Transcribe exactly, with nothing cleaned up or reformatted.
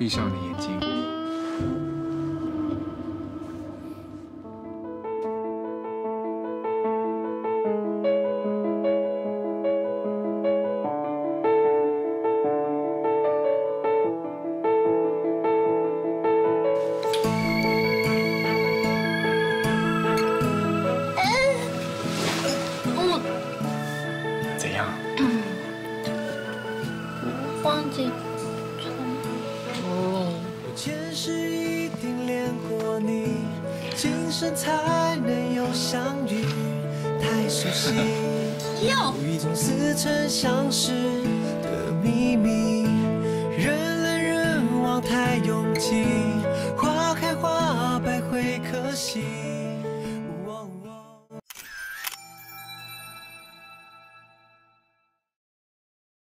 闭上你的眼睛。怎样？ 忘记哦。 前世一定恋过你，今生才能有相遇，太熟悉，有一种似曾相识。